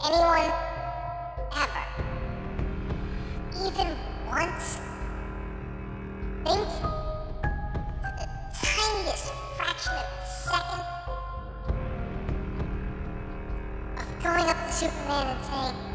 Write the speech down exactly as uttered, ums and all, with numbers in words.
anyone ever even once think the tiniest fraction of a second of going up to Superman and saying,